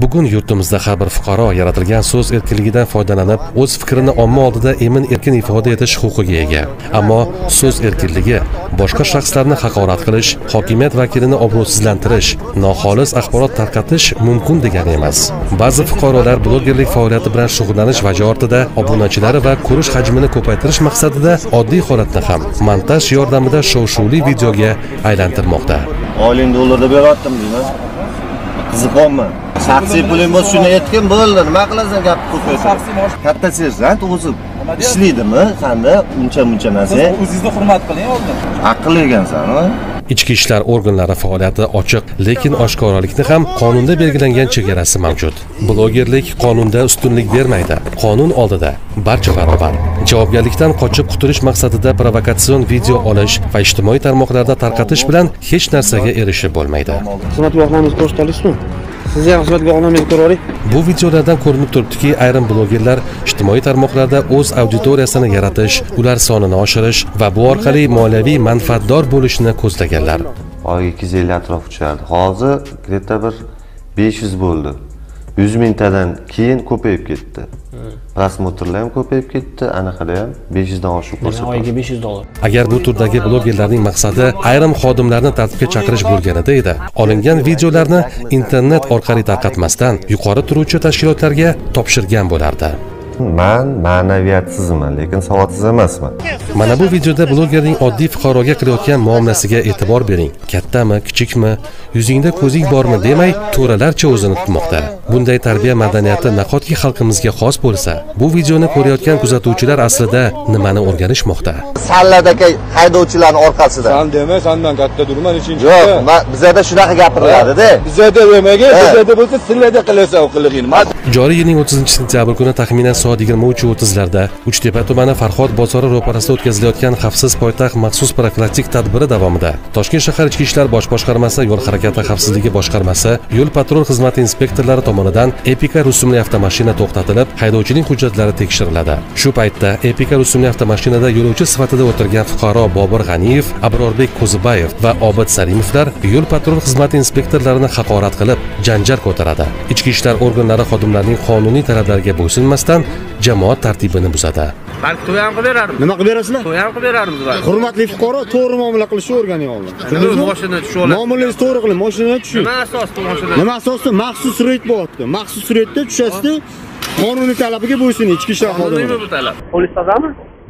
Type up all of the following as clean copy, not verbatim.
Bugun yurtimizda har bir fuqaro yaratilgan so'z erkinligidan foydalanib, o'z fikrini omma oldida emin-erkin ifoda etish huquqiga ega. Ammo so'z erkinligi boshqa shaxslarni haqorat qilish, hokimiyat vakilini obro'sizlantirish, noxolis axborot tarqatish mumkin degani emas. Ba'zi fuqarolar blogerlik faoliyati bilan shug'ullanish vaji ortida obunachilari va ko'rish hajmini ko'paytirish maqsadida oddiy holatni ham montaj yordamida shov-shuvli videoga aylantirmoqda. Oylik dollarda beryaptim deyman. Qiziqonman. Shaxsiy pulim bo'lsa shuni aytgan bo'ldi. Nima qilasan gap ko'paytirib? Katta sersant o'zi ishlaydimi? Sanda uncha narsa. O'zingizni hurmat qiling oldin. Aql egansan-a? Ichki ishlar organlari faoliyati ochiq, lekin oshkoralikni ham qonunda belgilangan chegarasi mavjud. Blogerlik qonunda ustunlik bermaydi. Qonun oldida barcha barobar. Javobgarlikdan qochib qutulish maqsadida provokatsion video olish va ijtimoiy tarmoqlarda tarqatish bilan hech narsaga erishib bo'lmaydi. Xizmat guvohnomangizni ko'rsatalisizmi? Siz ham xizmat guvohnomangizni ko'rib. Bu videolardan ko'rinib turibdiki, ayrim blogerlar ijtimoiy tarmoqlarda o'z auditoriyasini yaratish, ular sonini oshirish va bu orqali moliyaviy manfaatdor bo'lishni ko'zlaganlar. Oyiga 250 atrof uchardi. Hozir greta bir 500 bo'ldi. 100 mingtadan keyin ko'payib ketdi. Prosmotrlar ham ko'payib ketdi, anaqada ham 500 dan oshib ko'rsatdi. Oyiga $500. Agar bu turdagi blogerlarning maqsadi ayrim xodimlarni tartibga chaqirish bo'lganida edi, olingan videolarni internet orqali tarqatmasdan yuqori turuvchi tashkilotlarga topshirgan bo'lardi. Men ma'naviyatsizman, lekin savodsiz emasman. Mana bu videoda blogerning oddiy fuqaroga qilayotgan muomalasiga e'tibor bering. Kattami, kichikmi, yuzingda ko'zing bormi demay, to'ralarcha o'zini tutmoqda. Bunday tarbiya madaniyati nahotki xalqimizga xos bo'lsa, bu videoni ko'rayotgan kuzatuvchilar aslida nimani o'rganishmoqda? Salladagi haydovchilarning orqasida. San dema, sandan katta durman uchinchi. Yo'q, bizada shunaqa gapiriladi-da. Bizada demaga, bizada bo'lsa sizlarda qilasiz o'qilig'in. Joriy yilning 30-sentyabr kuni taxminan soat 23:30larda Uchtepa tumani Farhod bozori ro'parasida o'tkazilayotgan xavfsiz poytaxt maxsus profilaktik tadbiri davomida Toshkent shahar Ichki ishlar bosh boshqarmasi, yo'l harakati xavfsizligi boshqarmasi, yo'l patrul xizmati inspektorlari tomonidan Epica rusumli avtomashina to'xtatilib, haydovchining hujjatlari tekshiriladi. Shu paytda Epica rusumli avtomashinada yo'lovchi sifatida o'tirgan fuqaro Bobur G'aniyev, Abrorbek Qo'zibayev va Obid Salimovlar yo'l patrul xizmati inspektorlarini haqorat qilib, janjal ko'taradi. Ichki ishlar organlari xodimlarining qonuniy talablariga bo'ysunmasdan jamoat tartibini buzadi. Balki to'y ham qilib berarmiz. Nima qilib berasizlar? To'y ham qilib berarmiz. Hurmatli fuqaro, to'g'ri muomala qilishni o'rganing oldin. Mashina tushib. Muomalangizni to'g'ri qiling, mashinadan tushing. Nima asosda mashina? Nima asosda? Maxsus reyd bo'lyapti. Maxsus reydda tushasizda, qonuniy talabiga bo'ysuning ichki ishlar xodimlari. Nima bu talab? Polis tozami?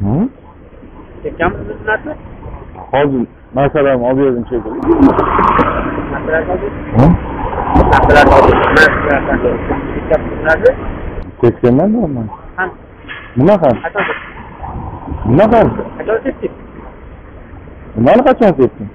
Ketganmisiz narsa? Hozir masalan olib berdim chekib. Ketganman men. Nima qildi? Nima qildi? Nima qachon ketding?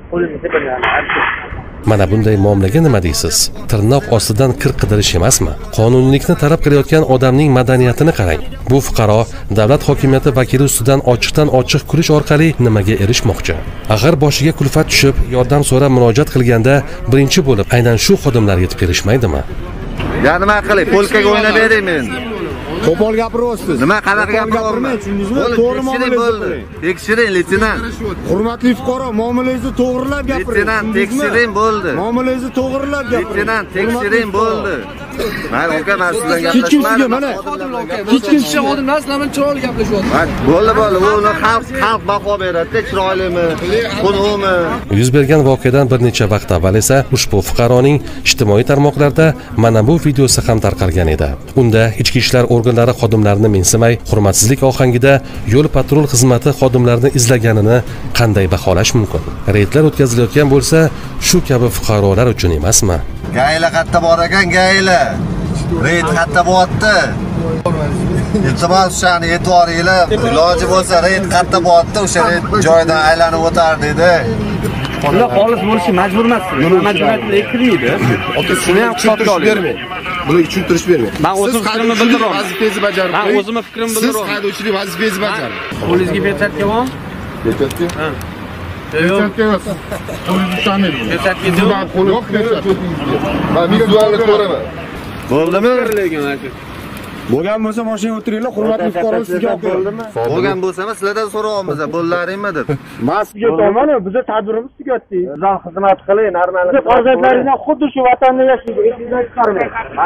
Mana bunday muomalaga nima deysiz? Tirnoq ostidan kir qidirish emasmi? Qonuniylikni talab qilayotgan odamning madaniyatini qarang. Bu fuqaro davlat hokimiyati vakili ustidan ochiqdan ochiq kulish orqali nimaga erishmoqchi? Axir boshiga kulfat tushib, yordam so'rab murojaat qilganda birinchi bo'lib aynan shu xodimlar yetib kelishmaydimi? Ya nima qilay? Polkaga o'ynab bering men. Qo'pol gapiryapsiz. Nima qanaqa gapiryapman? To'g'ri muomalangizni qiling. Tekshiring, leytenant. Hurmatli fuqaro, muomalangizni to'g'rilab gapiring. Leytenant, tekshiring bo'ldi. Muomalangizni to'g'rilab gapiring. Leytenant, tekshiring bo'ldi. Men aka men sizdan Hech kim sizga mana Hech kim sizga xodimlar sizlar bilan chiroyli gaplashyapti. Bo'ldi. Uni xalq baho beradi, chiroylimi, xunumi. Yuz bergan voqeadan bir necha vaqt avval esa ushbu fuqaroning ijtimoiy tarmoqlarda mana bu videosi ham tarqalgan edi. Unda ichki ishlar organlari xodimlarini mensimay, hurmatsizlik ohangida yo'l patrul xizmati xodimlarini izlaganini qanday baholash mumkin? Reydlar o'tkazilayotgan bo'lsa, shu kabi fuqarolar uchun emasmi? Gayla qatta bor ekan, gayla. Reyd qatta bo'lyapti. Iltimos o'shani e'tiboringlar. Iloji bo'lsa reyd qatta bo'lyapti, o'sha reyd joyidan aylanib o'tar dedi. Ular xolis bo'lishi majbur emasmi? Nima majburiyatli kiradi? Aka, shuni ham hisobga olmang. Buni tushuntirish bermang. Men o'zim fikrimni bildiraman. Vazifangizni bajarib. Men o'zimni fikrimni bildiraman. Siz haydovchilik vazifangizni bajaring. Qo'lingizga pechatka bormi? Pechatka? Ha. Pechatka emas. Qo'lingizni ushlamaydi buni. Pechatka yo'q. Yo'q pechatka. Men vizualni ko'raman. Bo'ldimi? Lekin aka. Bo'lgan bo'lsa mashinaga o'tiringlar, hurmatli fuqarolar sizga olib beradimi? Bo'lgan bo'lsa ham sizlardan so'rayapmiz, bo'llaringmi deb. Men sizga aytaman, bizning tadbirimiz tugatdi. Bizdan xizmat qiling, normal. Siz farzandlaringizdan xuddi shu vatanda yashaydi, esingizdan chiqarmang.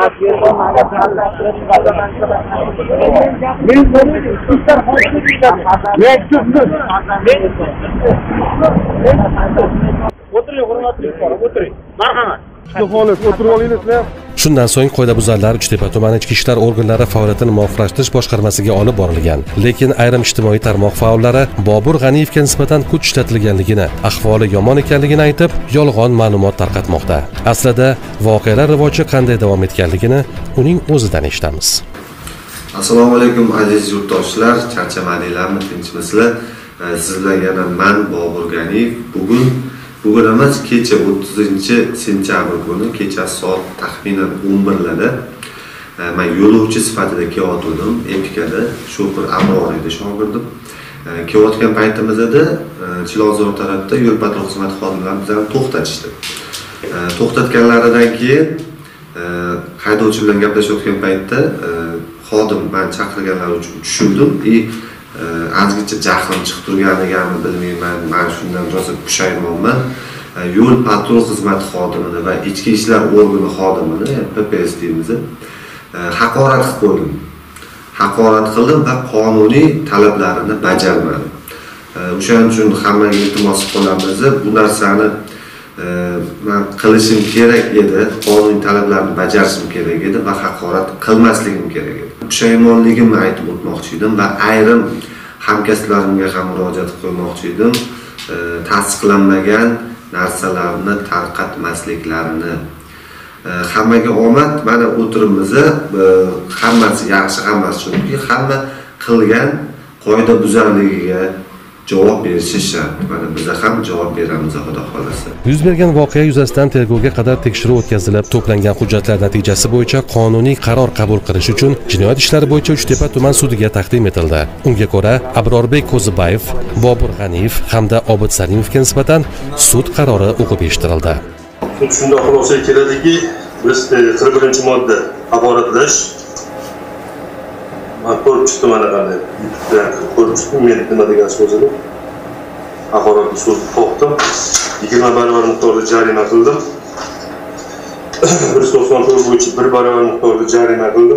O'tiring, hurmatli fuqarolar, o'tiring. Marhamat. Xolos, o'tirib olinglar. Shundan so'ng qoidabuzarlar Uchtepa tumani ichki ishlar organlari faoliyatini muvofiqlashtirish boshqarmasiga olib borilgan. Lekin ayrim ijtimoiy tarmoq faollari Bobur G'aniyevga nisbatan kuch ishlatilganligini, ahvoli yomon ekanligini aytib, yolg'on ma'lumot tarqatmoqda. Aslida voqealar rivoji qanday davom etganligini uning o'zidan eshitamiz. Assalomu alaykum aziz yurtdoshlar, charchamadinglarmi, tinchmisizlar? Siz bilan yana men Bobur G'aniyev. Bugun emas, kecha 30-sentyabr kuni kecha soat taxminan 11larda men yo'lovchi sifatida kelayotgandim Epikada, shofir Abror edi shogirdim. Kelayotgan paytimizda Chilonzor tarafda yo'l patrul xizmati xodimlari bizlarni to'xtatishdi. To'xtatganlaridan keyin haydovchi bilan gaplashayotgan paytda xodim men chaqirganlar uchun tushundim. Azgicha jahlim chiqib turganligini bilmayman. Men shundan rosa pushaymonman. Yo'l patrul xizmati xodimini va ichki ishlar organi xodimini, PPS deymiz, haqorat qilib qo'ydim. Haqorat qildim va qonuniy talablarini bajarmadim. O'shaning uchun hammaga iltimos qilamiz, bu narsani men qilishim kerak edi, qonuniy talablarni bajarishim kerak edi va haqorat qilmasligim kerak edi. Pushaymonligimni aytib o'tmoqchi edim va ayrim hamkasblarimga ham murojaat qilmoqchi edim. Tasdiqlanmagan narsalarni tarqatmasliklarini. Hammaga omad, mana o'tirimiz, hammasi yaxshi, hammasi chunki hamma qilgan qoida buzarligiga javob berishi shart. Mana biz ham javob beramiz, xudo xolasa. Yuz bergan voqea yuzasidan tergovga qadar tekshiruv o'tkazilib, to'plangan hujjatlar natijasi bo'yicha qonuniy qaror qabul qilish uchun jinoyat ishlari bo'yicha Uchtepa tuman sudiga taqdim etildi. Unga ko'ra, Abrorbek Qo'zibayev, Bobur G'aniyev hamda Obid Salimovga nisbatan sud qarori o'qib eshittirildi. Sud shunday xulosaga keladiki, biz 41-modda haqoratlash ko'rib chiqdim, mana qanday ko'rib chiqdim, men nima degan so'zini haqoratni so'zib to'xtam 20 barobar miqdorda jarima qildim. 194 bo'yicha 1 barobar miqdorda jarima qildim.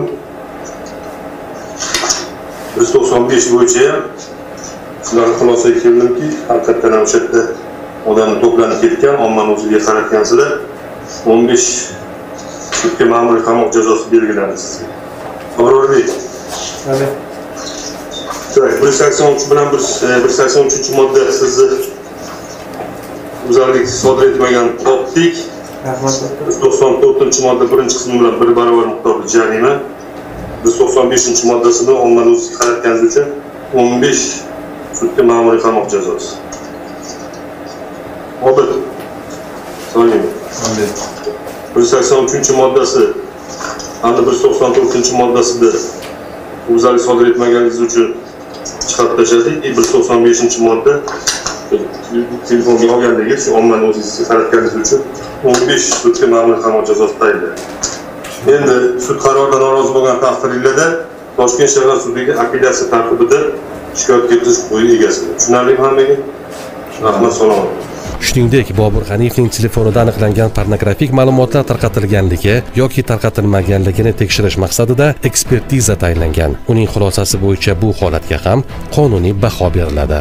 195 bo'yicha ham shularga xulosaga keldimki, haqiqatdan ham o'sha yerda odamlar to'planib ketgan, ommani o'ziga qaratgansizlar 15 sudga ma'muriy qamoq jazosi belgilandi sizga. Abrorbek 183 bilan 183-modda sizni o'zalik sodir etmagan topdik. 194-modda birinchi qismi bilan 1 barobar miqdorda jarima. 195-moddasida ommani o'ziga qaratganingiz uchun 15 sudga ma'muriy qamoq jazosi. Obid. So'rayman. 183-moddasi hamda 194-moddasida o'zalik sodir etmaganingiz uchun chiqarib tashladik. 195-modda telefonga olganligingiz, ommani o'zingizga qaratganingiz uchun 15 sudga ma'muriy qamoq jazosi tayinlandi. Endi sud qaroridan norozi bo'lgan taqdirlarda Toshkent shahar sudiga apellyatsiya tartibida shikoyat keltirish huquqiga egasiz. Tushunarlimi hammaga? Rahmat, salomat. Shuningdek, Bobur G'aniyevning telefonida aniqlangan pornografik ma'lumotlar tarqatilganligi yoki tarqatilmaganligini tekshirish maqsadida ekspertiza tayinlangan. Uning xulosasi bo'yicha bu holatga ham qonuniy baho beriladi.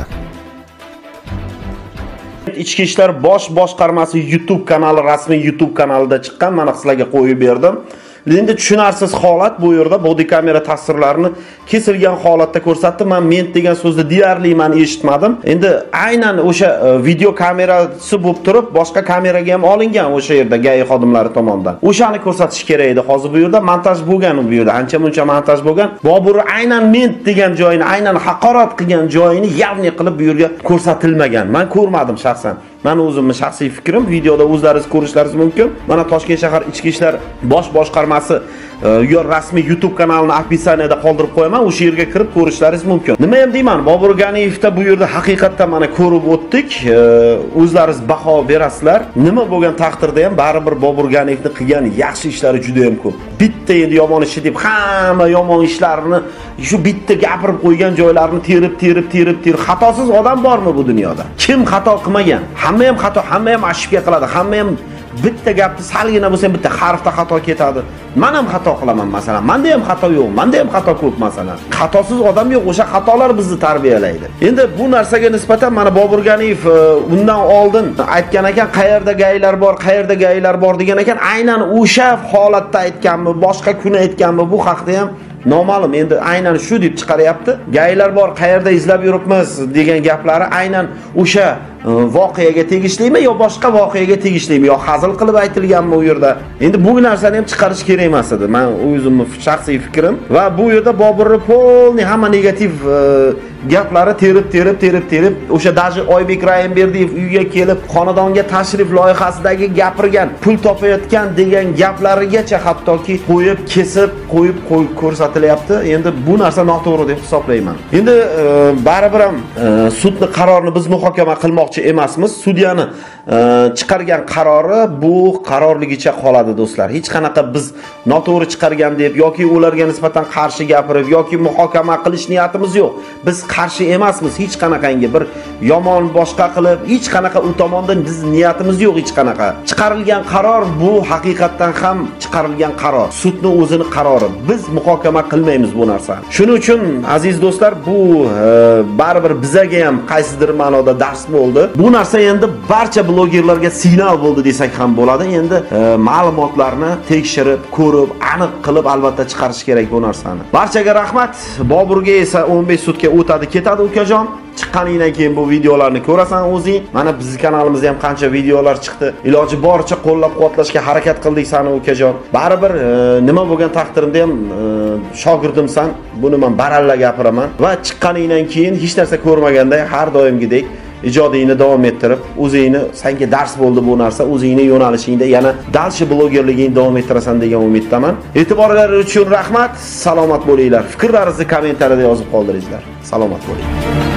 Ichki ishlar bosh boshqarmasi YouTube kanali, rasmiy YouTube kanalida chiqqan, mana sizlarga qo'yib berdim. Endi tushunarsiz holat bu yerda body kamera tasvirlarini kesilgan holatda ko'rsatdi. Men degan so'zni deyarli men eshitmadim. Endi aynan o'sha video kamerasi bo'lib turib, boshqa kameraga ham olingan o'sha yerda GAI xodimlari tomonidan. O'shani ko'rsatish kerak edi. Hozir bu yerda montaj bo'lgan, bu yerda ancha-muncha montaj bo'lgan. Bobur aynan men degan joyini, aynan haqorat qilgan joyini yavni qilib bu yerga ko'rsatilmagan. Men ko'rmadim shaxsan. Meni o'zimning shaxsiy fikrim, videoda o'zlaringiz ko'rishlaringiz mumkin. Mana Toshkent shahar ichki ishlar bosh boshqarmasi rasmiy YouTube kanalini opisiyaniyada qoldirib qo'yaman. O'sha yerga kirib ko'rishlaringiz mumkin. Nima ham deyman, Bobur Ganiyevda bu yerda haqiqatdan mana ko'rib o'tdik. O'zlaringiz baho berasizlar. Nima bo'lgan taqdirda ham baribir Bobur Ganiyevning qilgan yaxshi ishlari juda ham ko'p. Bitta endi yomon ishi deb hamma yomon ishlarini shu bitta gapirib qo'ygan joylarini terib xatosiz odam bormi bu dunyoda? Kim xato qilmagan? Hamma ham xato, hamma ham ashibga qiladi, hamma ham bitta gapni salgina bo'lsa bitta harfda xato ketadi. Men ham xato qilaman masalan. Menda ham xato yo'q, menda ham xato ko'p masalan. Xatosiz odam yo'q, o'sha xatolar bizni tarbiyalaydi. Endi bu narsaga nisbatan mana Bobur Ganiyev undan oldin aytgan ekan, qayerda gaylar bor degan ekan, aynan o'sha holatda aytganmi, boshqa kuni aytganmi, bu haqda ham noma'lum. Endi aynan shu deb chiqaryapti. Gaylar bor, qayerda izlab yuribmiz degan gaplari aynan o'sha voqeaga tegishlimi yo boshqa voqeaga tegishlimi yo hazil qilib aytilganmi u yerda? Endi bu narsani ham chiqarish kerak emas edi. Men o'zimning shaxsiy fikrim va bu yerda Boburni polni hamma negativ gaplari terib o'sha даже Oybek Rahimberdiyev uyga kelib xonadonga tashrif loyihasidagi gapirgan, pul topayotgan degan gaplarigacha hattoki qo'yib kesib qo'yib ko'rsatilyapti. Endi bu narsa noto'g'ri deb hisoblayman. Endi baribir ham sudning qarorini biz muhokama qilmoqchi emasmiz. Sudyani chiqargan qarori bu qarorligicha qoladi do'stlar. Hech qanaqa biz noto'g'ri chiqargan deb yoki ularga nisbatan qarshi gapirib yoki muhokama qilish niyatimiz yo'q. Biz qarshi emasmiz hech qanaqangi bir yomon boshqa qilib, hech qanaqa u tomondan biz niyatimiz yo'q hech qanaqa. Chiqarilgan qaror bu haqiqatdan ham chiqarilgan qaror. Sudning o'zining qarori. Biz muhokama qilmaymiz bu narsani. Shuning uchun aziz do'stlar, bu baribir bizaga ham qaysidir ma'noda dars bo'ldi. Bu narsa endi barcha blogerlarga signal bo'ldi desak ham bo'ladi. Endi ma'lumotlarni tekshirib, ko'rib, aniq qilib albatta chiqarish kerak bu narsani. Barchaga rahmat. Boburga esa 15 sudga o'tadi, ketadi ukajon. Chiqqanidan keyin bu videolarni ko'rasan o'zing. Mana bizning kanalimizda ham qancha videolar chiqdi. Iloji boricha qo'llab-quvvatlashga harakat qildik seni ukajon. Baribir nima bo'lgan taqdirimda ham shogirdimsan. Buni men baralla gapiraman va chiqqanidan keyin hech narsa ko'rmaganday har doimgidek ijodingni davom ettirib, o'zingni senga dars bo'ldi bu narsa, o'zingni yo'nalishingda yana dalshi blogerligingni davom ettirasan degan umiddaman. E'tiborlaringiz uchun rahmat. Salomat bo'linglar. Fikrlaringizni kommentariyada yozib qoldiringlar. Salomat bo'ling.